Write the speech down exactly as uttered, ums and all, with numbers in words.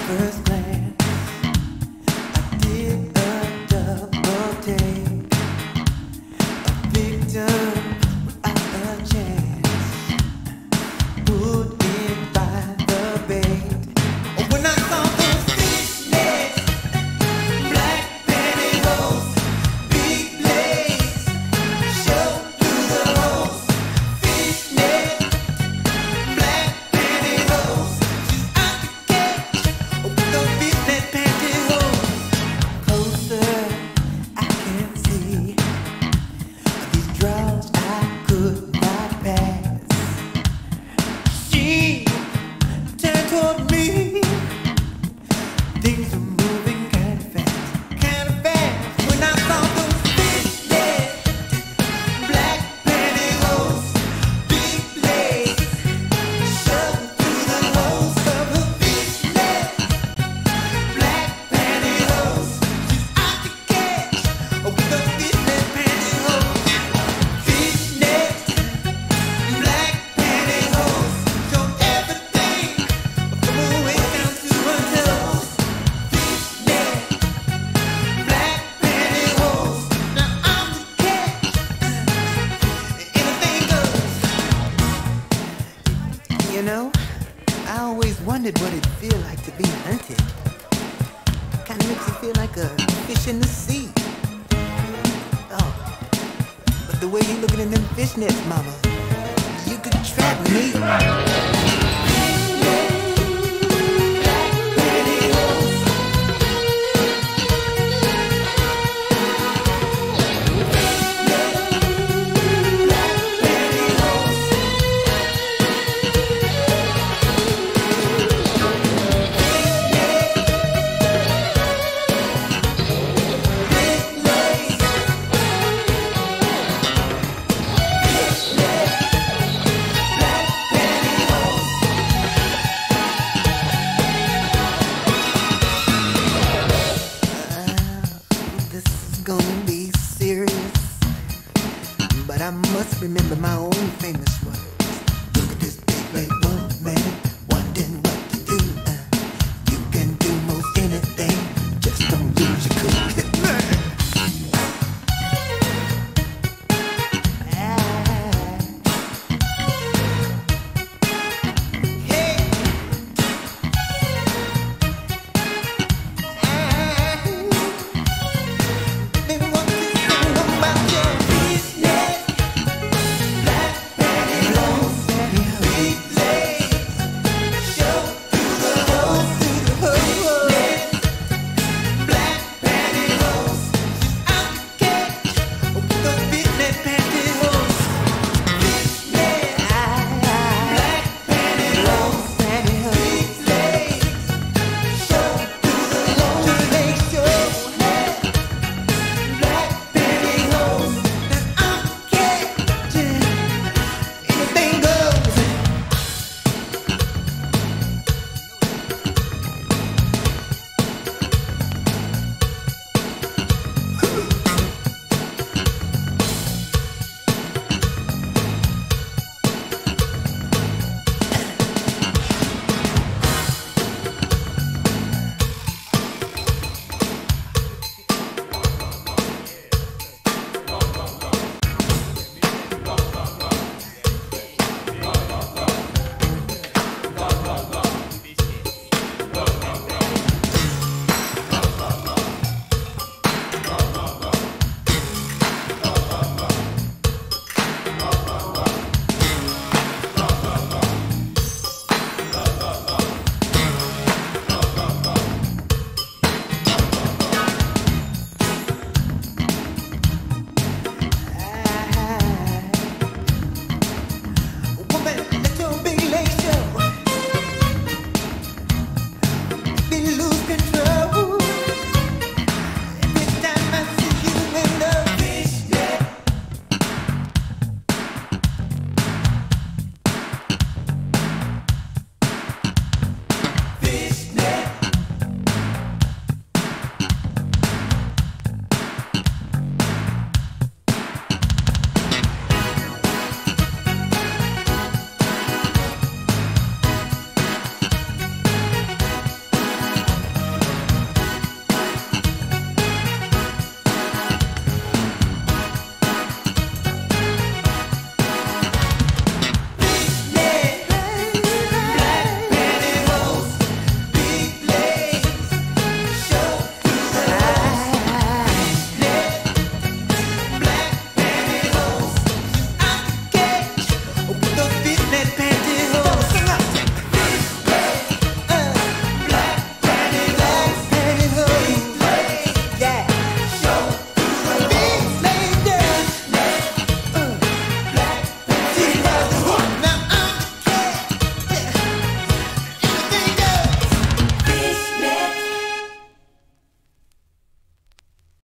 first glance, I did a double take. A victim without a chance, pulled in by the bait. When I saw those fishnets, black pantyhose, big legs, showed through the holes. Fishnet, black pantyhose, she's out to catch with those fishnet pantyhose. Closer, I can see these draws I could not pass. She turned toward me. Things are moving kind of fast, kind of fast. When I saw those fishnet, black pantyhose, big legs, shoved through the holes of her fishnet, black pantyhose. She's out to catch with those fishnet pantyhose. Fishnet, black pantyhose, show everything from her waist down to her toes. Fishnet, black pantyhose, now I'm the catch. Anything goes. You know, I always wondered what it'd feel like to be hunted. Kinda makes you feel like a fish in the sea. Oh, but the way you looking in them fishnets, mama, you could trap me.